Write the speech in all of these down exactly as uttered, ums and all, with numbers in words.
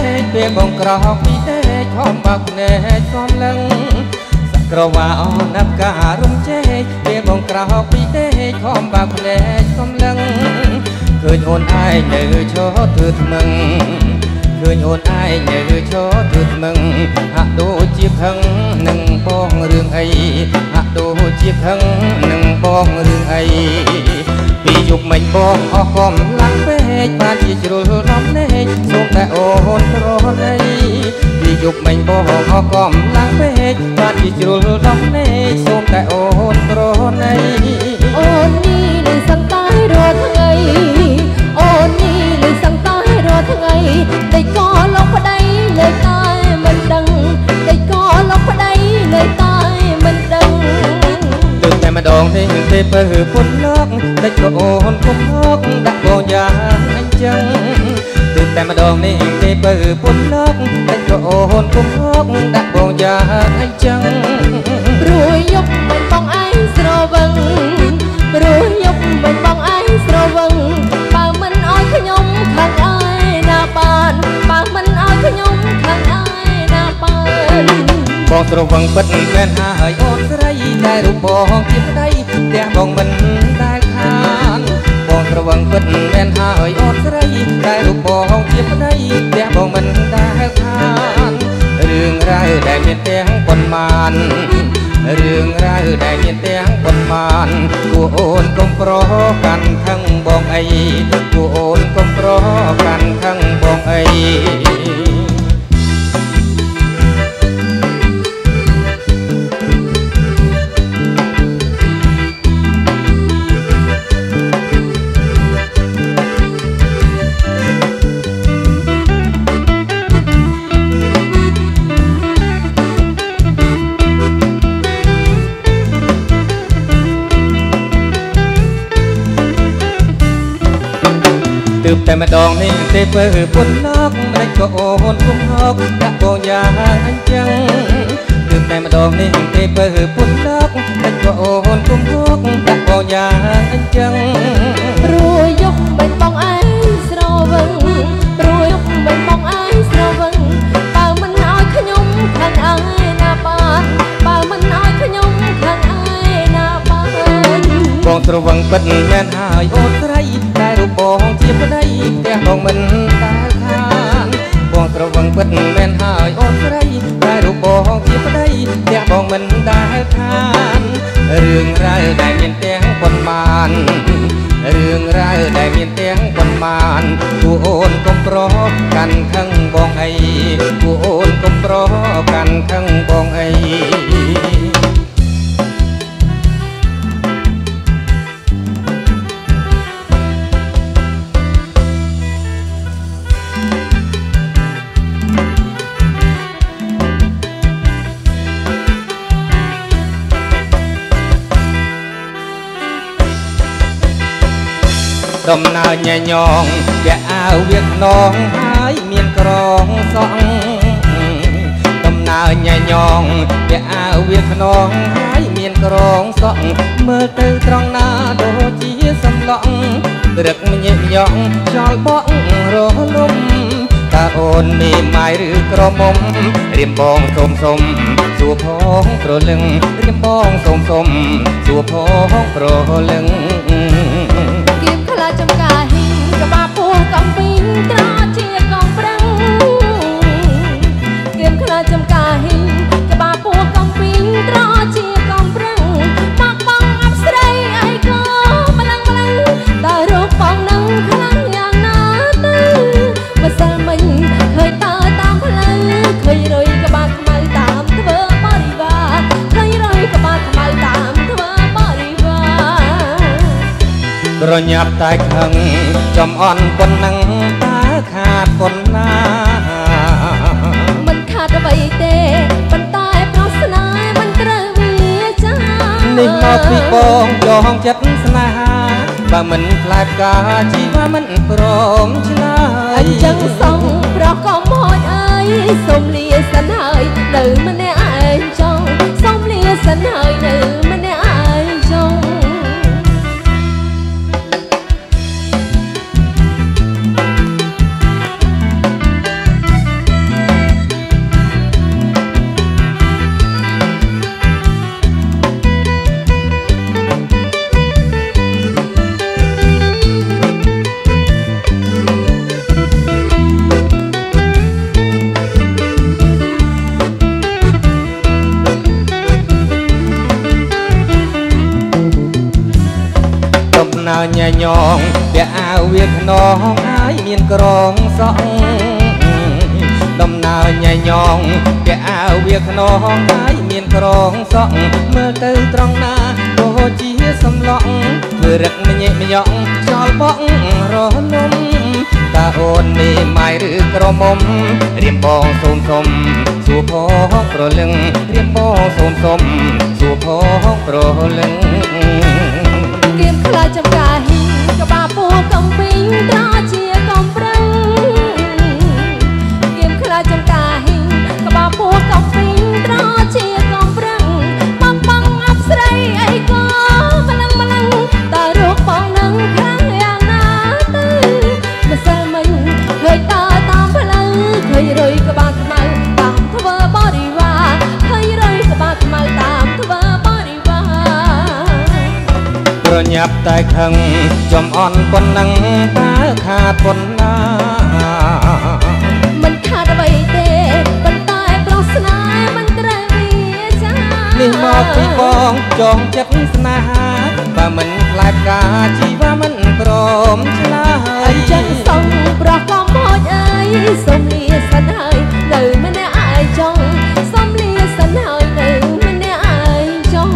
កពេលបងក្រោកពីទេខំបាក់ណែខំលឹងក្រវ៉ាអណាប់ការរំជែកពេលបងក្រោកពីទេខំបាក់ណែខំលឹងឃើញអូនឯងនៅឈរទើថ្មឹងឃើញអូនឯងនៅឈរទើថ្មឹងហាក់ដូចជាខឹងនឹងបងរឿងអីហាក់ដូចជាខឹងនឹងបងរឿងអីពីយប់មិញបងអស់កំឡាំងពេកបានជាជ្រុលដំណេកសូមតែអូនប្រណីពីយប់មិញបងអស់កំឡាំងពេកបានជាជ្រុលដំណេកសូមតែអូនប្រណីអូននេះនឹងសង្កែរាល់ថ្ងៃអូននេះនឹងសង្កែរាល់ថ្ងៃតែក៏លោកប្តីនៅតែមិនដឹងតែក៏លោកប្តីនៅតែមិនដឹងលើកតែម្ដងនេះទេពើពុនលោកតែក៏អូនគុំមកដាក់បងយ៉ាងអញ្ចឹងលើកតែម្ដងនេះទេពើពុនលោកតែក៏អូនគុំមកដាក់បងយ៉ាងអញ្ចឹងព្រោះយប់មិនបងឯងស្រវឹងព្រោះយប់មិនបងឯងស្រវឹងបើមិនអោយខ្ញុំខាងឯណាបានបើមិនអោយខ្ញុំខាងឯណាបានបងស្រវឹងពិតមែនហើយអូនស្រីតែរូបបងជាប្តីផ្ទះបងមិនដែលខានបងស្រវឹងពិតមែនហើយអូនស្រីតែរូបបងជាប្តីផ្ទះបងមិនដែលខានរឿងរ៉ាវដែលមានទាំងប៉ុន្មានរឿងរ៉ាវដែលមានទាំងប៉ុន្មានគួរអូនកុំប្រកាន់ខឹងបងអីគួរអូនកុំប្រកាន់ខឹងបងអីទើបតែម្ដងនេះទេពើពុនលោកមិនក៏អូនគុំហកដាក់បងយ៉ាងអញ្ចឹងទើបតែម្ដងនេះទេពើពុនលោកមិនក៏អូនគុំហកដាក់បងយ៉ាងអញ្ចឹងព្រោះយប់មិនបងឯងស្រវឹងព្រោះយប់មិនបងឯងស្រវឹងបើមិនអោយខ្ញុំខាងឯណាបានបើមិនអោយខ្ញុំខាងឯណាបានបងស្រវឹងពិតមែនហើយអូនស្រីតែរូបបងជាប្តីផ្ទះបងមិនដែលខានបងស្រវឹងពិតមែនហើយអូនស្រីតែរូបបងជាប្តីផ្ទះបងមិនដែលខានរឿងរ៉ាវដែលមានទាំងប៉ុន្មានរឿងរ៉ាវដែលមានទាំងប៉ុន្មានគួរអូនកុំប្រកាន់ខឹងបងអីគួរអូនកុំប្រកាន់ខឹងបងអីដំណើរញញងវាអាវវាខ្នងហើយមានក្រងសក់ដំណើរញញងវាអាវវាខ្នងហើយមានក្រងសក់មើលទៅត្រង់ណាដូចជាសំឡក់រឹកញញយ៉ងខ្យល់បក់រលំតើអូនមានម៉ាយឬក្រមុំរៀមបងសុំសុំសួរផងប្រលឹងរៀមបងសុំសុំសួរផងប្រលឹងគៀមខ្លាចំការហ៊ីងក្បាលពោះកំពីងត្រជាកងប្រឹងគៀមខ្លាចំការហ៊ីងក្បាលពោះកំពីងត្រជាកងប្រឹងមកបងអប្សរីអីក៏ម្លឹងម្លឹងតើរូបបងនឹងខ្លាំងយ៉ាងណាទៅម្សិលមិញឃើញតើតាមផ្លូវឃើញរុយក្បាលខ្មៅតាមធ្វើបរិវារឃើញរុយក្បាលខ្មៅតាមធ្វើបរិវារប្រញាប់តែខឹងចំអន់ប៉ុណ្ណឹងតើខាតប៉ុណ្ណាមិនខាតអ្វីទេប៉ុន្តែប្រស្នាមិនត្រូវវាចានេះមកពីបងចងចិត្តស្នេហាបើមិនខ្លាចការជីវ៉ាមិនព្រមឆ្លើយអញ្ចឹងសុំប្រកុំហូចអើយសុំលាសិនហើយនៅម្នាក់ឯងចង់សុំលាសិនហើយនៅម្នាក់ឯងចង់ញ៉ៃញងពាក់អាវវាខ្នងហើយមានក្រងសក់ដំណើរញ៉ៃញងពាក់អាវវាខ្នងហើយមានក្រងសក់មើលទៅត្រង់ណាក៏ជាសំឡក់ធ្វើរឹកម្ញេម្យ៉ងខ្យល់បក់រលំតើអូនមេម៉ាយឬក្រមុំរៀមបងសូមសុំសួរផងប្រលឹងរៀមបងសូមសុំសួរផងប្រលឹងគៀមខ្លាចចំការហ៊ីក្បាលពោះកំពីងត្រជាកំប្រឹងគៀមខ្លាចចំការហ៊ីក្បាលពោះកំពីងត្រជាកំប្រឹងបងបងអប្សរីអីក៏ម្លឹងម្លឹងតើរូបបងនឹងខ្លាំងយ៉ាងណាទៅម្សិលមិញឃើញតើតាមផ្លូវឃើញរុយក្បាលខ្មៅតាមធ្វើបរិវារឃើញរុយក្បាលខ្មៅតាមធ្វើបរិវារប្រញាប់តែខឹងចំអន់ប៉ុណ្ណឹងតើខាតប៉ុណ្ណាមិនខាតអ្វីទេប៉ុន្តែប្រុសស្នេហ៍មិនត្រូវវាចានេះមកពីបងចងចិត្តស្នេហាបើមិនខ្លាចការជីវ៉ាមិនព្រមឆ្លើយអញ្ចឹងសុំប្រោះកំហូចអើយសុំលាសិនហើយនៅម្នាក់ឯងចង់សុំលាសិនហើយនៅម្នាក់ឯងចង់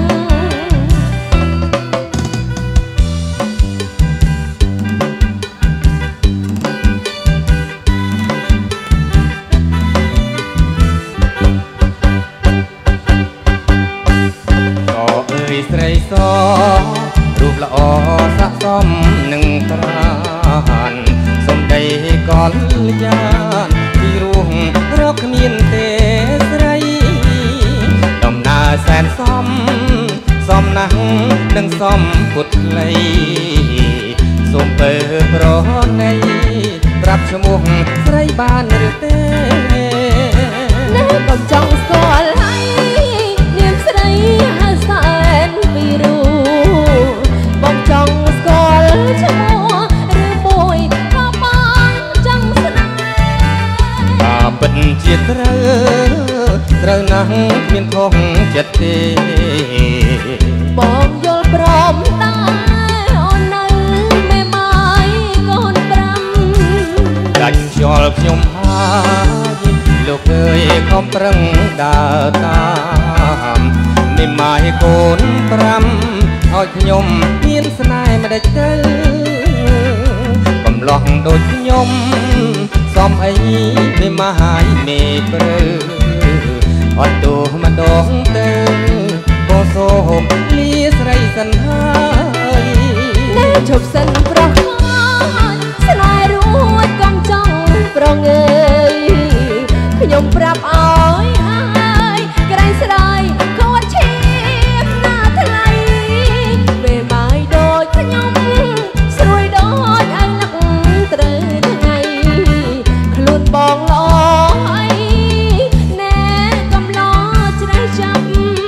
ស្រីសរូបល្អស័ក្តិសមនឹងប្រានសំដីកលយានពីរោះរកគ្មានទេស្រីដំណើរសែនសមសមណាស់នឹងសមពុតខ្លីសូមពើប្រណីប្រាប់ឈ្មោះស្រីបានឬទេនៅកុំចង់ស្គាល់ហើយនាមស្រីហៅសែនពីរោះបងចង់ស្គាល់ឈ្មោះឬមួយក៏បងចង់ស្នេហ៍បើពិតជាត្រូវត្រូវណាស់មានខុសចិត្តទេបងយល់ព្រមតែអូននៅមេម៉ាយកូនប្រាំដាច់ខ្យល់ខ្ញុំហើយលោកអើយខំប្រឹងដើរតាមមេម៉ាយកូនប្រាំឲ្យខ្ញុំមានស្នេហ៍មិនដេចទៅកំឡោះដូចខ្ញុំសំអីមេម៉ាយមេព្រឺអត់ទោះម្ដងទៅក៏សូមលាស្រីសិនហើយនៅជប់សិនប្រោះស្នេហ៍រួចកុំចង់ប្រងើយខ្ញុំប្រាប់ឲ្យហើយក្រែងស្ដាយគាត់ឈាមណាថ្លៃពេលបាយដូចខ្ញុំស្រួយដូចអើលឹកត្រូវថ្ងៃខ្លួនបងល្អហើយណែកំឡោច្រេះចាប់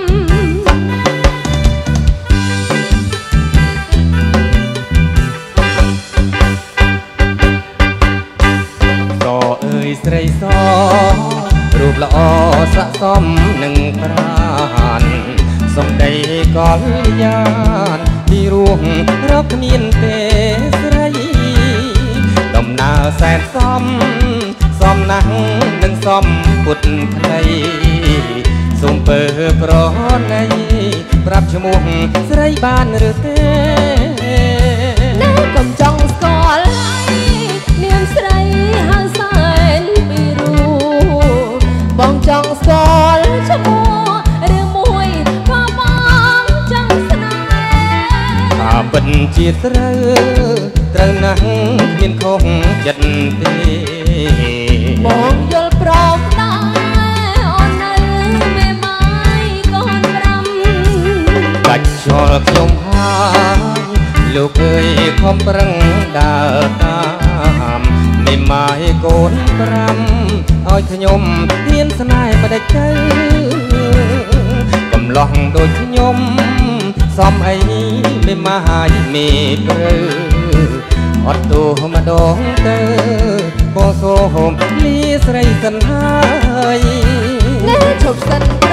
សអើយស្រីសរូបល្អស័ក្តិសមនឹងប្រានសំដីកលយានពីរោះរកគ្មានទេស្រីដំណើរសែនសមសមណាស់នឹងសមពុតខ្លីសូមពើប្រណីប្រាប់ឈ្មោះស្រីបានឬទេនៅកុំចង់ស្គាល់ហើយនាមស្រីហៅសែនពីរោះបងចង់ស្គាល់ឈ្មោះឬមួយក៏បងចង់ស្នេហ៍ថាពិតជាត្រូវត្រូវណាស់គ្មានខុសចិត្តទេបងយល់ព្រមដែរអូននៅមេម៉ាយកូនប្រាំដាច់ខ្យល់ខ្ញុំហើយលោកអើយខំប្រឹងដើរតាមមេម៉ាយកូនប្រាំឲ្យខ្ញុំមានស្នេហ៍មិនដេចទៅកំឡោះដូចខ្ញុំសំអីមេម៉ាយមេព្រឺអត់ទោះម្ដងទៅក៏សូមលាស្រីសិនហើយនៅជប់សិន